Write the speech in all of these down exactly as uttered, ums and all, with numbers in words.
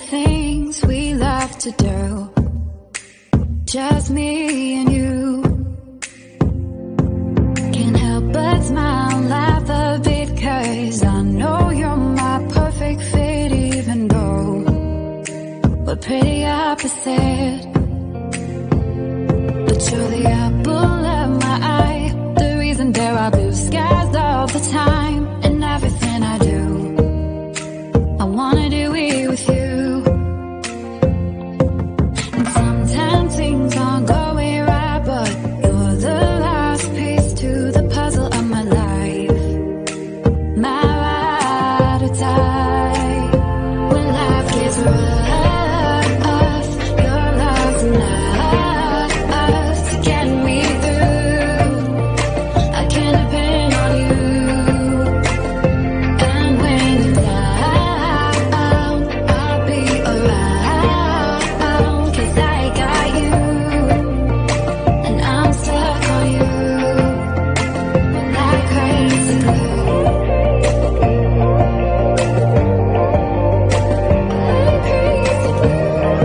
things we love to do, just me and you. Can't help but smile, laugh a bit, 'cause I know you're my perfect fit, even though we're pretty opposite. But you're the apple of my eye, the reason there are blue skies all the time. And everything I do, I wanna do it with you. And sometimes things aren't going right, but you're the last piece to the puzzle of my life, my ride or die. When life gets rough, your love's enough to get me through. I can depend on you. And when you're down, I'll be around, 'cause I got you, and I'm stuck on you like crazy glue. Like crazy glue.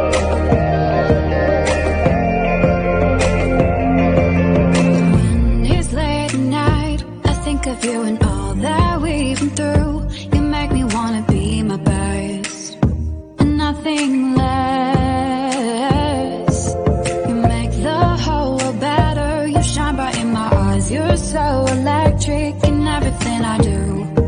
When it's late at night, I think of you and all that we've been through. You make me wanna be my best, and nothing less. You make the whole world better. You shine bright in my eyes. You're so electric in everything I do.